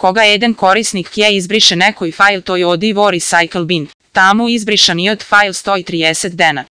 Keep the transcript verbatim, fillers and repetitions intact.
koga jedan korisnik je izbriše nekoj fajl, to je odi vo recycle bin. Tamo izbrišan i od fajl stoji trideset dana.